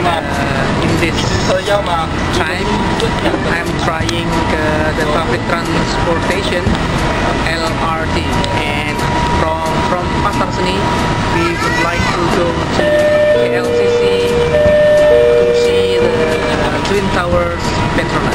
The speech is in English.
in this time, I'm trying the public transportation LRT, and from Pasar Seni we would like to go to KLCC to see the Twin Towers Petronas.